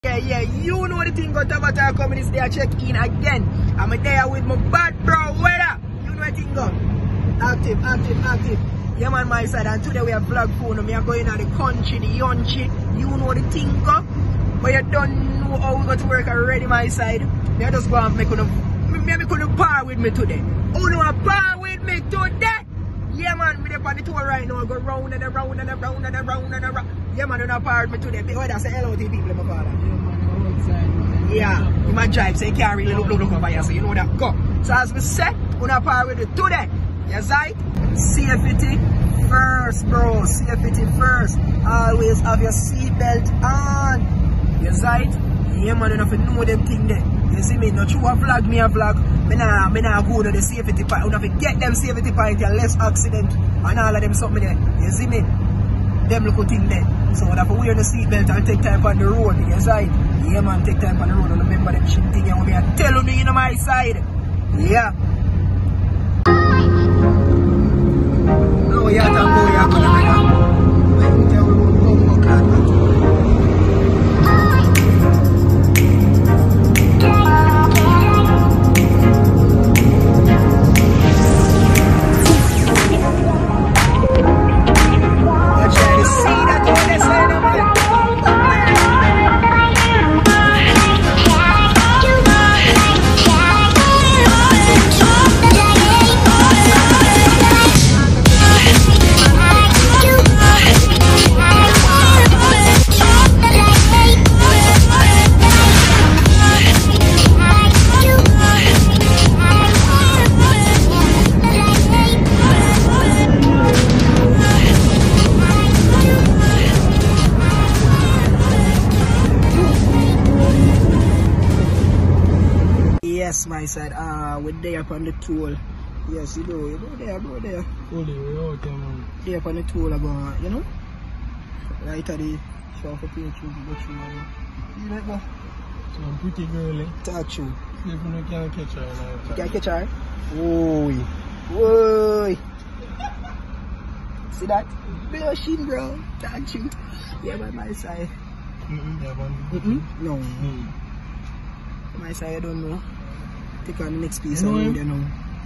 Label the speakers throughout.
Speaker 1: Yeah, you know the thing got Avatar coming this day. I check in again. I'm there with my bad bro weather. You know the thing go. Active. Yeah man, my side, and today we have vlog phone. Me are going out the country, the yonchi. You know the thing go. But you don't know how we got to work already, my side. Me just go and make couldn't par with me today. Who know a par with me today? Yeah man, me up on the tour right now. I go round and around and around and around and around. Yeah man, you not par with me today. Why that's say hello to the people in my father? Yeah, you might drive, so you can't really look over here, so you know that. Go. So as we said, we're not par with you today. Yes, right? Safety first, bro. Safety first. Always have your seatbelt on. Yes, right? Yeah, man, you have to know them thing there. You see me? Not you a vlog, me a vlog. Me nah go to the safety point. You have to get them safety point and less accident and all of them something there. You see me? Them little thing there. So you have to wear the seatbelt and take time on the road. Yes, right? Yeah, man, take time on the road and remember them shit thing you want me to tell you on my side. Yeah. No, you have to go, you have to go. Yes, my side. We're there upon the tool. Yes, you do there, bro, there.
Speaker 2: Fully, we're out there, man.
Speaker 1: There upon the tool, about, you know? Right at the shop for pay through, go through, man. You like that?
Speaker 2: So I'm pretty girly.
Speaker 1: Touch you.
Speaker 2: See if you can't catch her.
Speaker 1: You can't catch her? Oi. See that? Blushing, bro. Touch you. Yeah, by my side.
Speaker 2: Yeah, man.
Speaker 1: No. My side, I don't know. Take on the next piece of road, you know.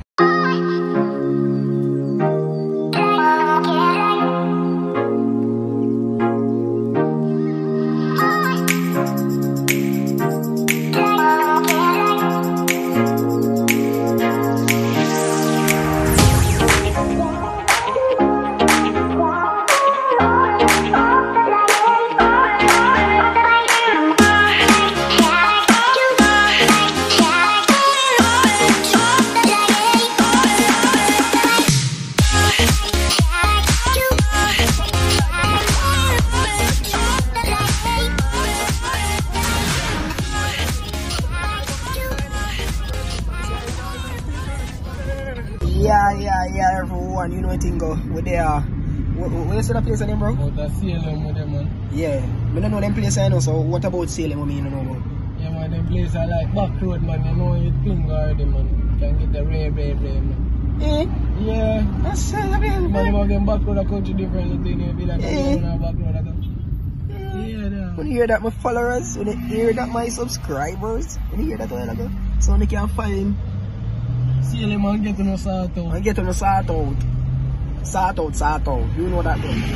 Speaker 1: Yeah, everyone, you know what thing go. We're there. Where's the place name, bro?
Speaker 2: Oh, that's Salem with them, man.
Speaker 1: Yeah, I don't know them place I know, so what about Salem with me, you know about?
Speaker 2: Yeah, man, them place I like back road, man. You know you ping already, man. You can get the rare, man. Yeah.
Speaker 1: That's Salem, man.
Speaker 2: Man, you have them back road, a country different thing. You be like, back road,
Speaker 1: yeah. When you hear that, my followers, when you hear that, my subscribers, when you hear that, so they can follow him.
Speaker 2: Salem and get to no sort out.
Speaker 1: And get to no sort out. Sort out. You know that one.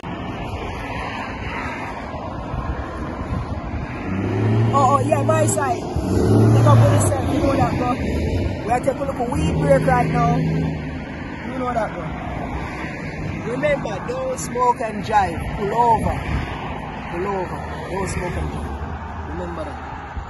Speaker 1: Oh, yeah, my side. Take up with yourself, you know that, bro. We are taking a look at weed break right now. You know that, bro. Remember, don't smoke and drive. Pull over. Don't smoke and drive. Remember that.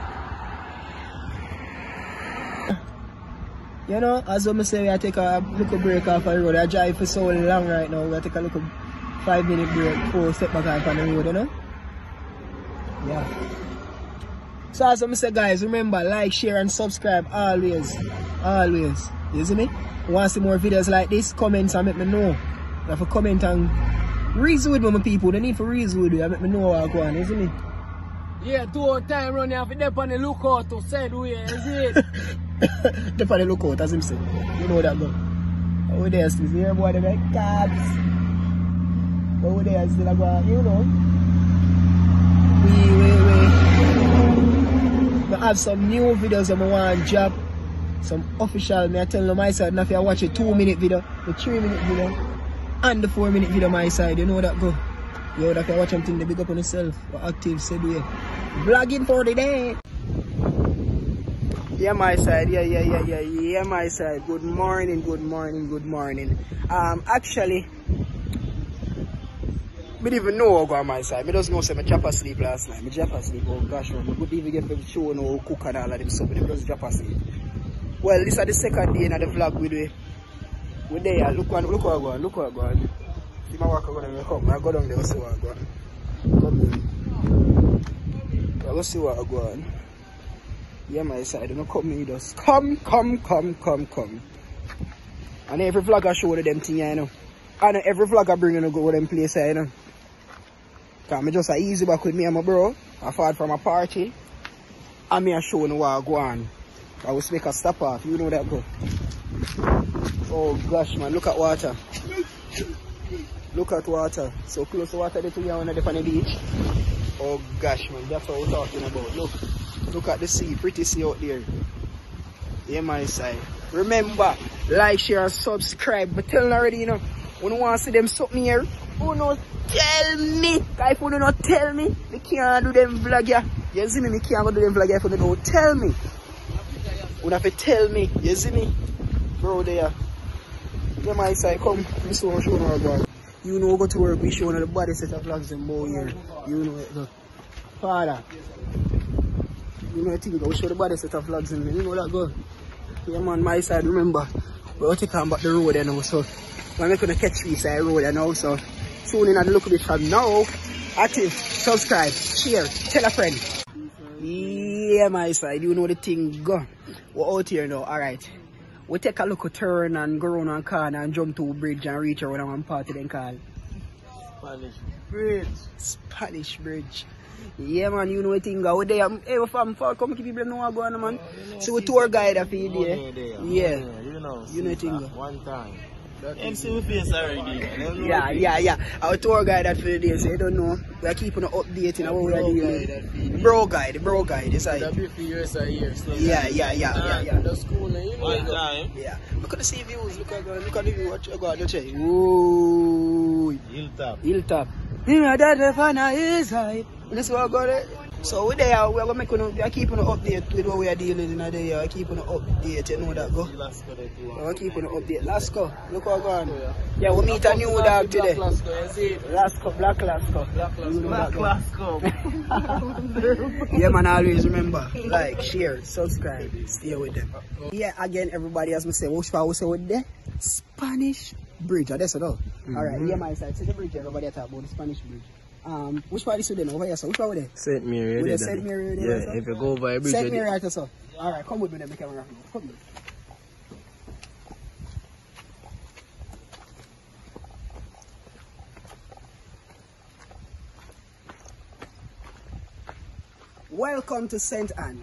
Speaker 1: You know, as I say, I take a little break off the road. I drive for so long right now. We take a little 5-minute break before we step back off on the road, you know? Yeah. So as I say, guys, remember, like, share, and subscribe always. Always. You see me? You want to see more videos like this? Comment and let me know. You have to comment and reason with me, my people. They need to reason with you and let me know what's going on. You see me?
Speaker 2: Yeah, 2 hour time run, you have to dip on the lookout to say the way, is it?
Speaker 1: Dip on the lookout, as him say. You know that, bro. Over there, still here, boy, they make cards. Over there, still, you know. We. have some new videos I want to drop. Some official, me I tell you my side, now if you watch a 2-minute video, the 3-minute video, and the 4-minute video my side, you know that go. Yo, that you watch something, they big up on yourself. Or active, said we. Vlogging for the day. Yeah, my side, yeah, my side. Good morning. Actually, I didn't even know I go on my side. I just know say I drop asleep last night. I drop asleep, oh gosh, man. I couldn't even get for the show no cook and all of them stuff. I just drop asleep. Well, this is the second day in the vlog we're there. Look what I go on. See my work going to come. I go down there and see what I go on. Come in. I go see what I go on. Yeah, my side, don't come me, just come. And every vlog I show them thing, you know. And every vlog I bring you to go to them place, you know. Because I just a easy back with me and my bro. I fought from a party. And me I show you what I go on. I will make a stop off, you know that, bro. Oh gosh, man, look at water. Look at water. So close to water there to you on the beach. Oh gosh, man, that's what we're talking about. Look at the sea, pretty sea out there. Yeah, my side. Remember, like, share, subscribe. But tell them already, you know, when you want to see them something here, who not tell me. If you don't tell me, I can't do them vlog here. You see me, I can't go do them vlog here if you don't tell me. You have to tell me, you see me? Bro, there. Yeah, my side, come. This one show no about. You know, go to work, we show the body set of vlogs and boy here. You know it, look. Father. You know, I think we show the body set of vlogs and you know that go. Yeah, man, my side, remember, we're taking about the road and also. I'm not going to catch this side road and also. Tune in and look at this from now. Active, subscribe, share, tell a friend. Yeah, my side, you know the thing go. We're out here now, alright. We take a look at turn and go around one corner and jump to a bridge and reach around one part of them call Spanish Bridge. Yeah, man, you know the thing go. There, hey, fam, come keep people know what's going on, man. So we tour guide for you there. Yeah, you know the thing go.
Speaker 2: One time. MC we face already.
Speaker 1: Yeah. Our tour guide that for the day, so you don't know. We are keeping an update in what we are doing. Bro guide, it's like.
Speaker 2: That'll be for years a year.
Speaker 1: Yeah.
Speaker 2: That's cool, man. You know
Speaker 1: one time. Yeah. Look at the sea views. Look at the view. Watch you go out. Check. Ooh. Hilltop. Yeah, that's the fun is high. That's what I got it. So we're there, we're keeping an update with what we are dealing in the day. We're keeping an update, you know that go. We're keeping an update. Lasco, look what going on. Yeah, we meet a new dog today. Lasco, Black Lasco. Yeah, man, always remember, like, share, subscribe, stay with them. Yeah, again, everybody, as we say, what should we say with the Spanish Bridge? That's it all. Alright, yeah, my side. See the bridge, everybody talk about the Spanish Bridge. Which part is it then? Over here, so which part over there?
Speaker 2: St. Mary.
Speaker 1: With St. Mary there?
Speaker 2: Yeah, if you go over a bridge.
Speaker 1: St. Mary right so. Alright, come with me then, the camera. Come with me. Welcome to St. Anne.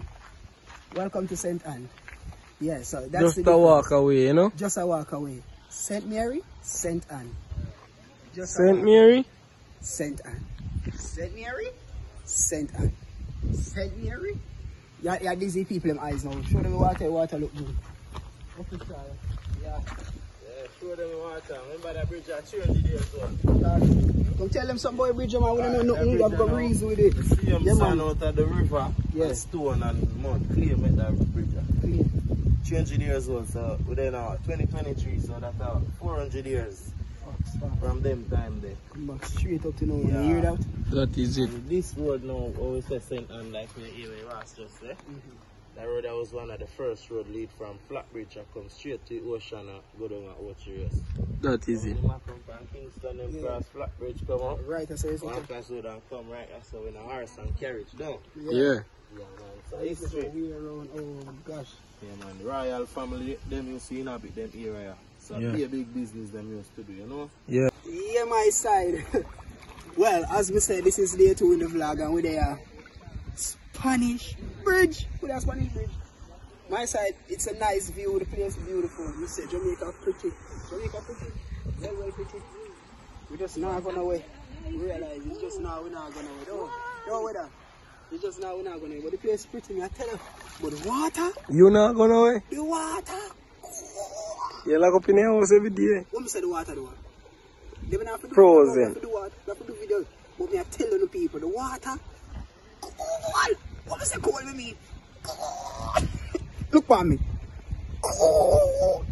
Speaker 1: Yeah, so that's
Speaker 2: just a walk away, you know?
Speaker 1: Just a walk away. St. Mary, St. Anne.
Speaker 2: St. Mary?
Speaker 1: St. Anne. St. Mary? St. Anne. St. Mary? Yeah, dizzy people them eyes now. Show them water look good. Official. Yeah.
Speaker 2: Show them water. Remember that bridge I changed it as well.
Speaker 1: Come tell them some boy bridge, man. We don't know nothing. I've got breeze with it.
Speaker 2: See them sand out of the river. Yeah. Stone and mud. Clear make that bridge. Clear. 300 years old, so we're now 2023, so that's 400 years. From them time there.
Speaker 1: Come back straight up to now. You hear that?
Speaker 2: That is it. This road now always says St. Anne, like the area Ross just there. That road that was one of the first road lead from Flatbridge and come straight to the ocean and go down at Ochias. That is it. Come from Kingston and cross Flatbridge come up.
Speaker 1: Right, I say it's
Speaker 2: one class road and come right so in a horse and carriage down.
Speaker 1: Yeah,
Speaker 2: man. So it's straight.
Speaker 1: Around, oh gosh.
Speaker 2: Yeah, man. The royal family, them you see in a bit them area. So be a big business them used to do, you know? Yeah.
Speaker 1: Yeah, my side. Well, as we said, this is day 2 in the vlog and we're there. Spanish Bridge. What's that Spanish Bridge? My side, it's a nice view. The place is beautiful. You say Jamaica pretty. Very pretty. We just not gonna away. We realize it's just now we're not gonna away. Don't weather. You just now we're not going away. But the place is pretty, me, I tell you. But the water.
Speaker 3: You not going away?
Speaker 1: The water.
Speaker 3: You lock up in the house every day.
Speaker 1: What me say the water do? They don't have to do
Speaker 3: Frozen.
Speaker 1: They have to do what? They have to do video. But me I tell the people, the water. Cold. What me say cold with me? Cold. Look for me. Cold.